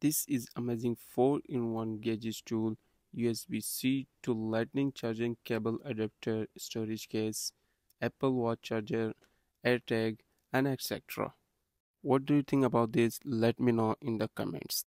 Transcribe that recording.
This is amazing 4-in-1 gadget tool, USB-C to Lightning charging cable adapter, storage case, Apple Watch charger, AirTag, and etc. What do you think about this? Let me know in the comments.